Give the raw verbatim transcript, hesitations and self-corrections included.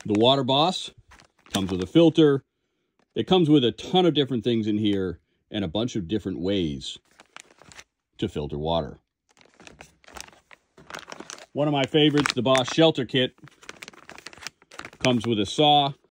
The Water Boss comes with a filter. It comes with a ton of different things in here and a bunch of different ways to filter water. One of my favorites, the Boss Shelter Kit, comes with a saw,